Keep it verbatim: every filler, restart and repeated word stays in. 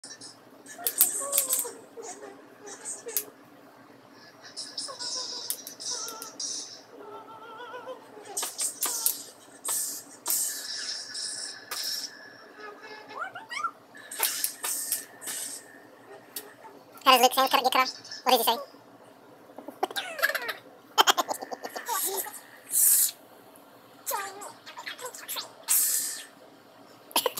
How does Luke sound? Cut it, get cut off? What did he say?